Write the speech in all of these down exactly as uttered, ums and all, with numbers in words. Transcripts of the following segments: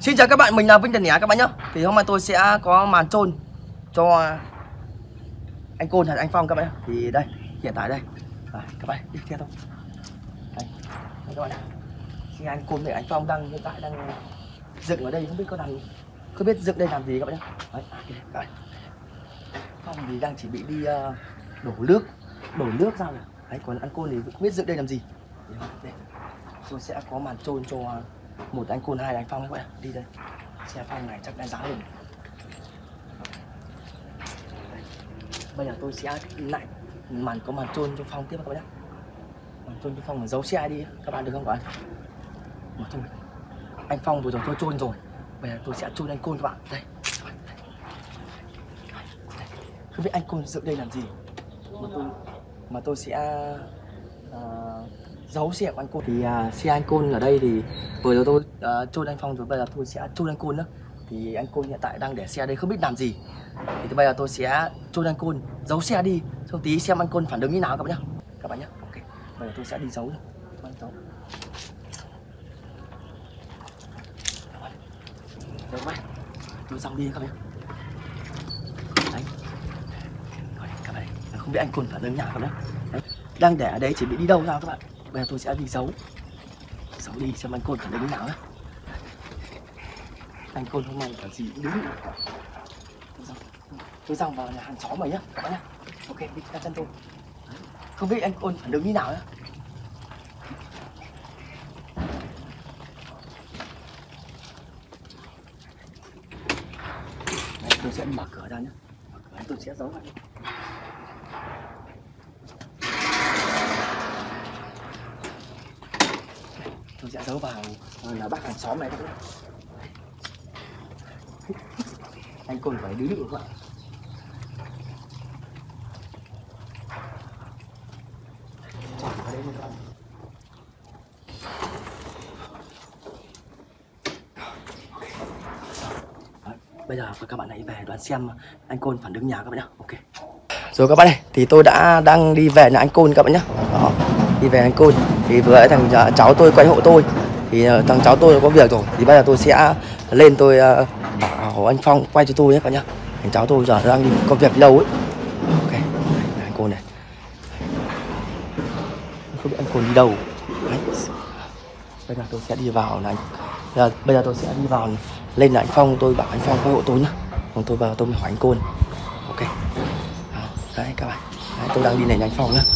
Xin chào các bạn, mình là Vinh Trần Nhé các bạn nhé. Thì hôm nay tôi sẽ có màn trôn cho anh Côn hay anh Phong các bạn nhé. Thì đây, hiện tại đây à, các bạn đi theo tôi. Đây, đây các bạn. Thì anh Côn với anh Phong đang hiện tại đang dựng ở đây, không biết có làm không biết dựng đây làm gì các bạn nhé. Đấy, đây, các bạn. Phong thì đang chỉ bị đi uh, đổ nước, đổ nước ra rồi. Đấy, còn anh Côn thì không biết dựng đây làm gì. Đây, tôi sẽ có màn trôn cho một anh Côn, hai anh Phong các bạn. Đi đây, xe Phong này chắc đã giá lên. Bây giờ tôi sẽ lại màn có màn trôn cho Phong tiếp các bạn nhé. Màn trôn cho Phong là giấu xe đi các bạn được không các bạn? Mà thôi, anh Phong vừa rồi tôi trôn rồi, bây giờ tôi sẽ trôn anh Côn các bạn. Đây, không biết anh Côn dựng đây làm gì mà tôi mà tôi sẽ uh, giấu xe của anh Côn. Thì uh, xe anh Côn ở đây thì vừa rồi tôi uh, trôn anh Phong rồi, bây giờ tôi sẽ trôn anh Côn nữa. Thì anh Côn hiện tại đang để xe đây không biết làm gì. Thì bây giờ tôi sẽ trôn anh Côn, giấu xe đi, xong tí xem anh Côn phản ứng như nào các bạn nhé. Các bạn nhé, ok. Bây giờ tôi sẽ đi giấu rồi. Giấu. Được không? Tôi xong đi các bạn. Đấy. Rồi, các bạn, không biết anh Côn phản ứng nào các bạn. Đấy. Đang để ở đấy chỉ bị đi đâu nào các bạn. Bây giờ tôi sẽ đi giấu. Giấu đi xem anh Côn phản ứng như nào nhé. Anh Côn hôm nay cả gì cũng đứng. Tôi rằng vào nhà hàng xóm mày nhá các bạn nhá. Ok, đi theo chân tôi. Đấy. Không biết anh Côn phản ứng như nào nhá. Đấy, tôi sẽ mở cửa ra nhá. Mở cửa tôi sẽ giấu vào. Tôi sẽ giấu vào là bác hàng xóm này các bạn. Anh Côn phải đứng được các bạn. Bây giờ các bạn hãy về đoán xem anh Côn phản ứng nhà các bạn nhé. Ok. Rồi các bạn ơi, thì tôi đã đang đi về nhà anh Côn các bạn nhé. Đó, đi về anh Côn. Thì vừa thằng cháu tôi quay hộ tôi. Thì thằng cháu tôi có việc rồi. Thì bây giờ tôi sẽ lên tôi bảo anh Phong quay cho tôi nhé các bạn nhé. Thằng cháu tôi giờ đang đi có việc đâu ấy. Ok, đây, anh Côn này. Không biết anh Côn đi đâu. Đấy. Bây giờ tôi sẽ đi vào là anh. Bây giờ, bây giờ tôi sẽ đi vào lên là anh Phong, tôi bảo anh Phong quay hộ tôi nhá. Còn tôi vào tôi mới hỏi anh Côn. Ok. Đó, đấy các bạn. Đấy, tôi đang đi này nhà anh Phong nhá.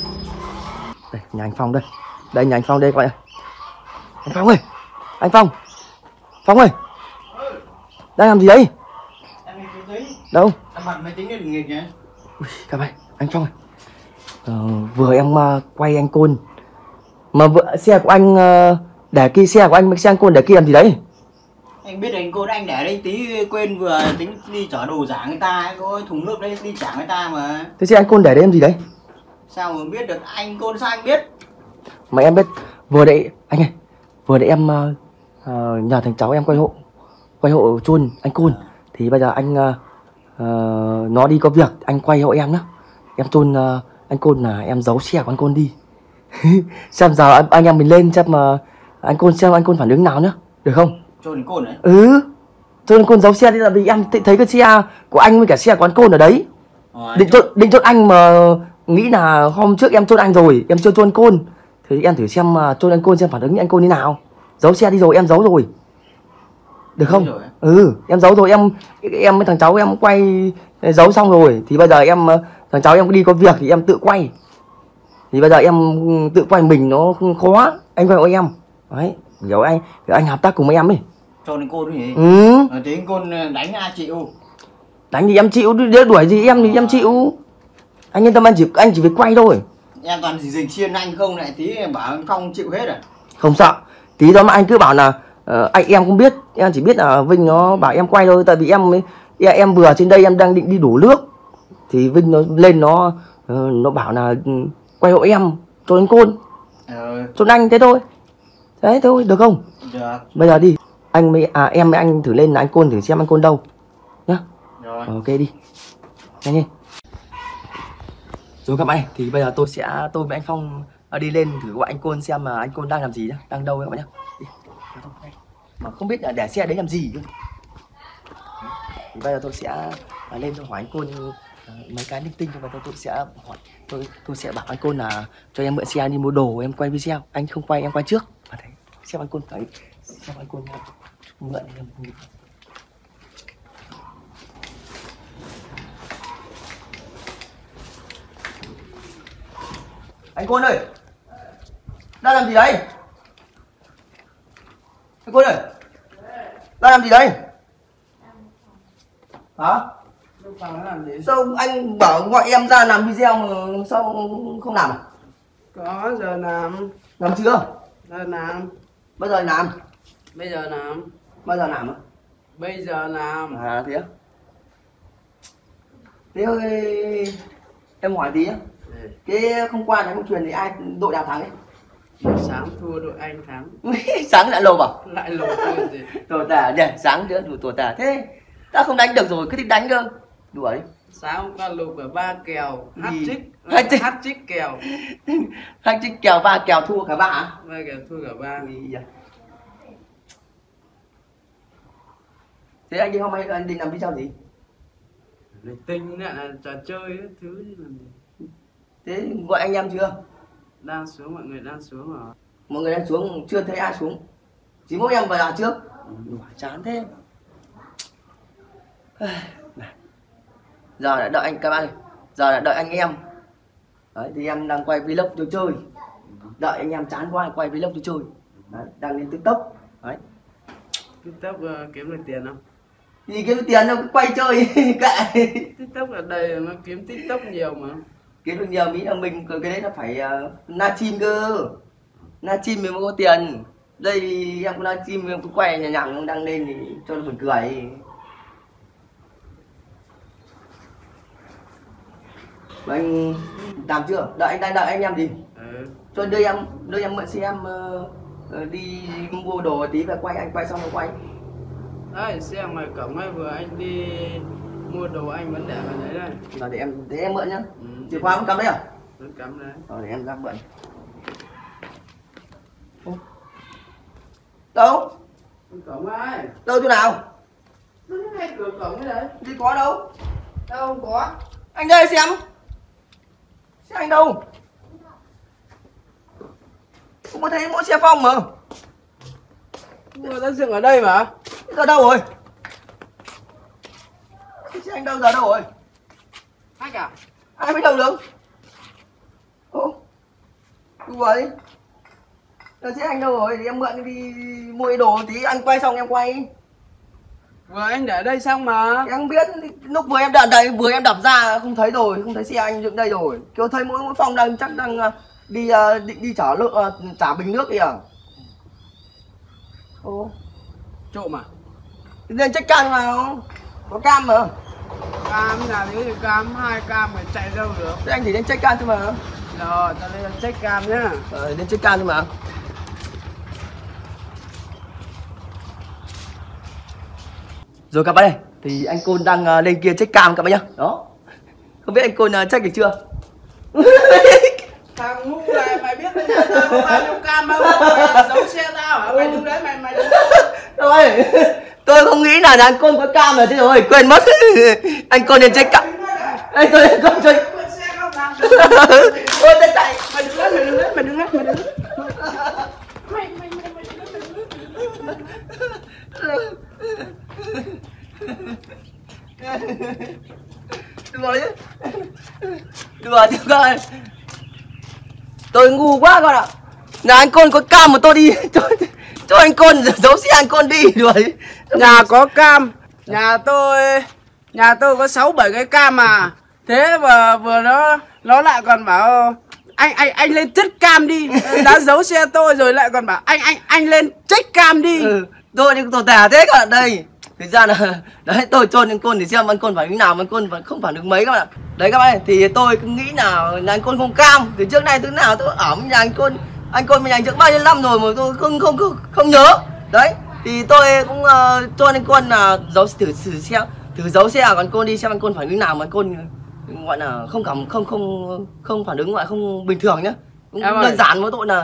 Đây, nhà anh Phong đây. Đây nhà anh Phong đây các bạn. Anh Phong ơi. Anh Phong. Phong ơi. Đang làm gì đấy? Đâu? Em bật máy tính lên nghịch nhỉ? Ui, các bạn, anh Phong ơi. Ờ, vừa em uh, quay anh Côn. Mà vừa xe của anh uh, để kia, xe của anh xe anh Côn để kia làm gì đấy? Anh biết anh Côn anh để đây tí quên vừa tính đi chở đồ giả người ta, anh có thùng nước đấy đi trả người ta mà. Thế xe anh Côn để đấy làm gì đấy? Sao mà biết được anh Côn, sao anh biết? Mà em biết vừa đấy anh ơi, vừa đấy em uh, uh, nhờ thằng cháu em quay hộ, quay hộ chôn anh Côn. Thì bây giờ anh uh, uh, nó đi có việc, anh quay hộ em nhá. Em chôn uh, anh Côn là em giấu xe của anh Côn đi. Xem giờ anh, anh em mình lên xem mà anh Côn xem anh Côn phản ứng nào nhá, được không? Chôn anh Côn đấy? Ừ, chôn anh Côn giấu xe đi là vì em thấy cái xe của anh với cả xe của anh Côn ở đấy. Ờ, định chôn định chôn anh mà nghĩ là hôm trước em chôn anh rồi, em chưa chôn Côn. Thì em thử xem mà chôn anh Côn xem phản ứng anh Côn như nào. Giấu xe đi rồi, em giấu rồi. Được không? Rồi. Ừ, em giấu rồi, em em với thằng cháu em quay giấu xong rồi. Thì bây giờ em thằng cháu em đi có việc thì em tự quay. Thì bây giờ em tự quay mình nó khó, anh quay hộ em. Đấy, hiểu anh, hiểu anh hợp tác cùng với em ấy. Chôn anh Côn gì? Ừ. À, thì anh Côn đánh ai chịu? Đánh thì em chịu, đứa đuổi gì em thì em chịu. Anh yên tâm, anh chỉ anh chỉ phải quay thôi. Em toàn gì dình xiên anh không lại tí bảo anh Phong chịu hết à? Không sợ. Tí đó mà anh cứ bảo là uh, anh em không biết, em chỉ biết là Vinh nó bảo em quay thôi, tại vì em em, em vừa trên đây em đang định đi đổ nước. Thì Vinh nó lên nó uh, nó bảo là uh, quay hộ em, chôn anh Côn. Ờ. Chôn anh thế thôi. Đấy thôi, được không? Được. Bây giờ đi. Anh mới à em với anh thử lên là anh Côn thử xem anh Côn đâu. Nhá. Rồi. Ok đi. Nhanh đi. Rồi các bạn, thì bây giờ tôi sẽ tôi với anh Phong đi lên thử gọi anh Côn xem mà anh Côn đang làm gì nhá, đang đâu các bạn nhá. Đi. mà không biết là để xe đấy làm gì cơ. Thì bây giờ tôi sẽ à, lên tôi hỏi anh Côn à, mấy cái linh tinh, và tôi, tôi sẽ hỏi tôi tôi sẽ bảo anh Côn là cho em mượn xe đi mua đồ, em quay video, anh không quay em quay trước. Và thấy xem anh Côn phải xem anh Côn mượn em. Anh Côn ơi, đang làm gì đấy? Anh Côn ơi, đang làm gì đấy? Hả? Sao anh bảo gọi em ra làm video mà sao không làm à? Có giờ làm. Làm chưa? Giờ làm. Bao giờ làm? Bây giờ làm. Bao giờ làm á? Bây giờ làm. À thế á? Thế ơi, em hỏi tí á. Ừ. Cái hôm qua này không truyền thì ai đội nào thắng ấy? Sáng thua đội anh thắng. Sáng lại lồ vào. Lại lột thôi gì. Tổ tả, để sáng nữa đủ tổ tả. Thế đã không đánh được rồi, cứ thích đánh cơ. Đùa đấy. Sáng hôm qua lục ở ba kèo, hát Gì? trích. Hat-trick. Hát trích kèo. Hai chiếc kèo ba kèo thua cả ba à? Ba kèo thua cả ba. Gì vậy? Thế anh đi hôm nay anh định làm video gì? Này tinh lại là trò chơi ấy, thứ chứ làm gì. Thế gọi anh em chưa? Đang xuống, mọi người đang xuống rồi. Mọi người đang xuống, chưa thấy ai xuống. Chỉ mỗi em vào trước. Ừ. Chán thế. Giờ đã đợi anh các bạn ơi. Giờ đã đợi anh em. Đấy, thì em đang quay vlog tôi chơi. Đợi anh em chán quá quay vlog tôi chơi. Đấy, đang lên TikTok. Đấy. TikTok uh, kiếm được tiền không? Thì kiếm tiền đâu, cứ quay chơi kệ. TikTok ở đây nó kiếm TikTok nhiều mà. Kiếm được nhiều, mỹ là mình cái đấy nó phải uh, livestream cơ. Livestream mới có tiền. Đây em có livestream em cứ quay nhà nhằng đăng lên thì cho nó buồn cười. Và anh làm chưa? Đợi anh đang đợi anh em gì? Ừ. Cho đưa em đưa em mượn xe em uh, đi mua đồ tí và quay, anh quay xong rồi quay. Đấy, xe ngoài cổng ấy, vừa anh đi mua đồ anh vẫn để vào đấy đây. Rồi để em để em mượn nhá. Ừ. Chìa khóa vẫn cắm đấy à? Vẫn cắm đấy. Rồi để em ra mượn. Đâu? Cổng ai? Đâu chỗ nào? Nó ngay cửa cổng ấy đấy. Đi có đâu? Đâu không có. Anh đây xem. Xe anh đâu? Không có thấy mỗi xe Phong mà. Người ta dựng ở đây mà. Giờ đâu rồi? Xe anh đâu giờ đâu rồi? Ai cả? Ai biết đâu được? Ô, đùa đấy. Giờ xe anh đâu rồi? Thì em mượn đi mua đồ tí, anh quay xong em quay. Vừa anh để đây xong mà. Em không biết, lúc vừa em đợi đây, vừa em đập ra không thấy rồi, không thấy xe anh dựng đây rồi. Kêu thấy mỗi mỗi Phong đang chắc đang đi định đi trả lượng trả bình nước kìa. Ô, Trộm à? lên check cam vào, có cam mà. Cam là thế thì cam, hai cam mà chạy đâu được. Thế anh thì lên check cam thôi mà. Rồi, ta lên check cam nhá. Ờ, lên check cam thôi mà. Rồi các bạn ơi, thì anh Côn đang uh, lên kia check cam các bạn nhá. Đó. Không biết anh Côn uh, check được chưa? Thằng ngu này, mày biết cái nhà tao có bao nhiêu cam không? Mày giấu xe tao hả? Mày đứng đấy, mày mày đứng đấy. Thôi, tôi không nghĩ là anh Côn có cam rồi, thế rồi, quên mất. Anh Côn lên check cam. Ê, tôi lên Côn chơi. Ôi, tôi chạy. Mày đứng đấy, mày đứng đấy, mày đứng đấy, mày đứng đấy. Mày, mày, mày, mày đứng đấy. Đùa chứ. Đùa chứ con ơi. Tôi ngu quá con ạ. Là anh Côn có cam mà tôi đi cho, cho anh Côn giấu xe anh Côn đi đùa chứ. Nhà có cam. Nhà tôi Nhà tôi có sáu bảy cái cam mà. Thế vừa vừa nó nó lại còn bảo anh anh anh lên check cam đi. Đã giấu xe tôi rồi lại còn bảo anh anh anh lên check cam đi. Ừ, tôi thì tổ tả thế các bạn đây. Thực ra là đấy tôi chôn anh Côn để xem anh Côn phản ứng nào, anh Côn vẫn không phản ứng mấy các bạn ạ. Đấy các bạn ơi, thì tôi cứ nghĩ nào là anh Côn không cam. Từ trước nay từ nào tôi ở với nhà anh Côn, anh Côn mình anh trước bao nhiêu năm rồi mà tôi không không không, không nhớ. Đấy, thì tôi cũng uh, cho anh Côn là giấu thử thử xe, thử giấu xe còn Côn đi xem anh Côn phản ứng nào, mà anh Côn gọi là không cảm không không không phản ứng, gọi không bình thường nhá. Cũng em đơn ơi. giản với tội là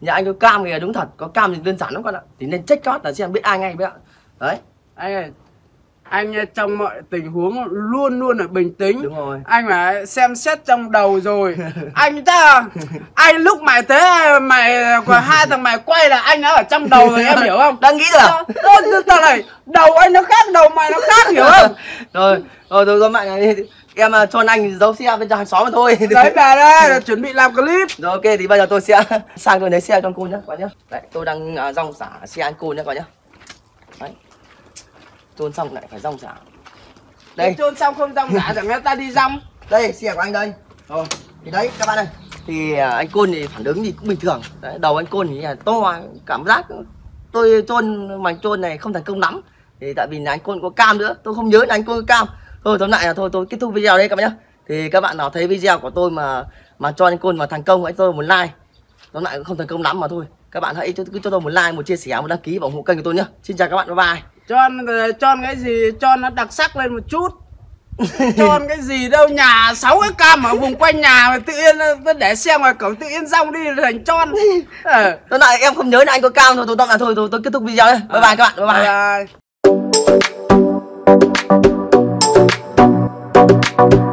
Nhà anh có cam kìa, đúng thật, có cam thì đơn giản lắm con ạ. Thì nên check cót là xem biết ai ngay biết ạ. Đấy. Anh ơi, anh trong mọi tình huống luôn luôn là bình tĩnh. Đúng rồi. Anh phải xem xét trong đầu rồi. Anh ta anh lúc mày thế mày còn hai thằng mày quay là anh đã ở trong đầu rồi, em hiểu không? Đang nghĩ rồi à? Tao này đầu anh nó khác, đầu mày nó khác, hiểu không? Rồi, rồi rồi các bạn này, em cho anh giấu xe bên trong hàng xóm mà thôi. Đấy bà đây là chuẩn bị làm clip. Rồi ok, thì bây giờ tôi sẽ sang tôi lấy xe cho anh Côn nhá các bạn nhá. Đấy, tôi đang uh, rong xả xe anh Côn nhá các bạn nhá. Đấy. Chôn xong lại phải rong xả. Đây. Chôn xong không rong xả chẳng lẽ ta đi rong. Đây xe của anh đây. Rồi. Thì đấy các bạn ơi. Thì uh, anh Côn thì phản ứng thì cũng bình thường. Đấy, đầu anh Côn thì là to, cảm giác tôi chôn mảnh chôn này không thành công lắm. Thì tại vì là anh Côn có cam nữa, tôi không nhớ là anh Côn có cam. Thôi tóm lại là thôi tôi kết thúc video đây các bạn nhé. Thì các bạn nào thấy video của tôi mà mà cho anh Côn mà thành công, hãy tôi một like. Tóm lại cũng không thành công lắm mà thôi. Các bạn hãy cho, cứ cho tôi một like, một chia sẻ, một đăng ký và ủng hộ kênh của tôi nhé. Xin chào các bạn, bye bye. Cho cho cái gì cho nó đặc sắc lên một chút. Cho cái gì đâu, nhà sáu cái cam ở vùng quanh nhà mà tự nhiên để xe ngoài cổng tự nhiên rong đi thành tròn. Ờ. Tóm lại em không nhớ là anh có cam thôi, tôi tóm lại thôi tôi, tôi kết thúc video đây. Bye bye các bạn, bye bye. Bye bye.